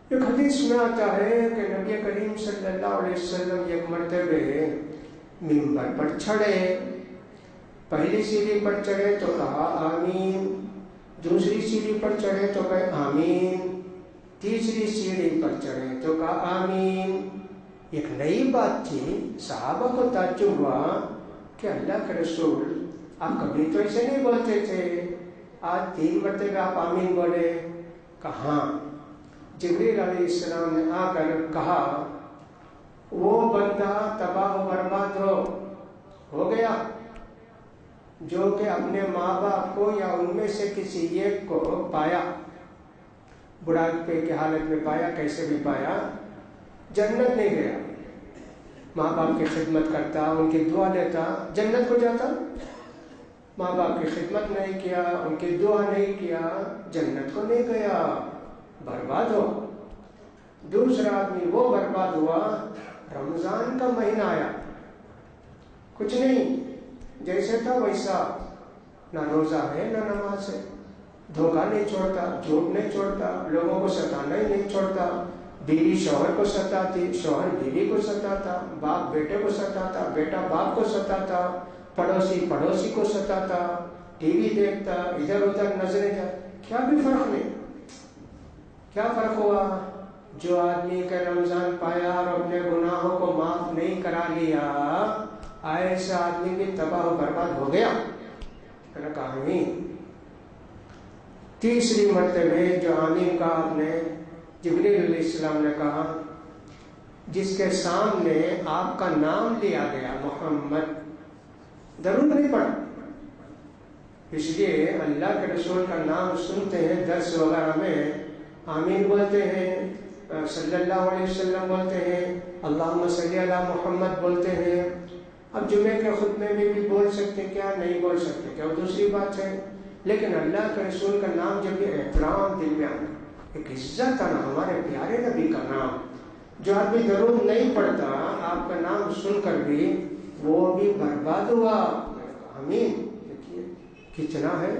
ایک حدیث میں آتا ہے کہ نبی کریم صلی اللہ علیہ وسلم ایک مرتبہ ممبر پر چڑھے، پہلی سیڑھی پر چڑھے تو کہا آمین، دوسری سیڑھی پر چڑھے تو کہے آمین، تیسری سیڑھی پر چڑھے تو کہا آمین۔ ایک نئی بات تھی، صحابہ کو تعجب ہوا کہ اللہ کے رسول آپ کبھی تو ایسے نہیں بولتے تھے، آج 3 مرتبہ آپ آمین بولے۔ کہاں؟ جبریل علیہ السلام نے آ کر کہا وہ بندہ تباہ و برباد ہو گیا جو کہ اپنے ماں باپ کو یا ان میں سے کسی ایک کو پایا، بڑھاپے کی حالت میں پایا، کیسے بھی پایا، جنت نہیں گیا، ماں باپ کی خدمت کرتا، ان کی دعا لیتا، جنت کو جاتا، ماں باپ کی خدمت نہیں کیا، ان کی دعا نہیں کیا، جنت کو نہیں گیا، برباد ہو۔ دوسرا آدمی وہ برباد ہوا، رمضان کا مہینہ آیا، کچھ نہیں، جیسے تھا ویسا، نہ روزہ ہے نہ نماز ہے، دھوکہ نہیں چھوڑتا، جھوٹ نہیں چھوڑتا، لوگوں کو ستانا ہی نہیں چھوڑتا، بیوی شوہر کو ستاتی، شوہر بیوی کو ستاتا، باپ بیٹے کو ستاتا، بیٹا باپ کو ستاتا، پڑوسی پڑوسی کو ستاتا، ٹی وی دیکھتا، ادھر ادھر نظریں جاتی، کیا بھی فرق نہیں۔ کیا فرق ہوا؟ جو آدمی کا رمضان پایا اور اپنے گناہوں کو معاف نہیں کرا لیا، ایسا آدمی بھی تباہ و برباد ہو گیا۔ میں نے کہا آمین۔ تیسری مرتبہ جو آمین کا آپ نے، جبریل علیہ السلام نے کہا جس کے سامنے آپ کا نام لیا گیا محمد، درود نہیں پڑا، اس لیے اللہ کے رسول کا نام سنتے ہیں درس وغیرہ میں آمین بولتے ہیں، صلی اللہ علیہ وسلم بولتے ہیں، اللہم صلی علی محمد بولتے ہیں۔ اب جمعے کے خطبے میں بھی بول سکتے کیا؟ نہیں بول سکتے کیا؟ وہ دوسری بات ہے، لیکن اللہ کے رسول کا نام جب یہ احترام دل میں آنا، ایک عزت آنا، ہمارے پیارے نبی کا نام، جو آدمی درود نہیں پڑھتا آپ کا نام سن کر بھی وہ بھی برباد ہوا۔ آمین۔ دیکھیے کتنا ہے۔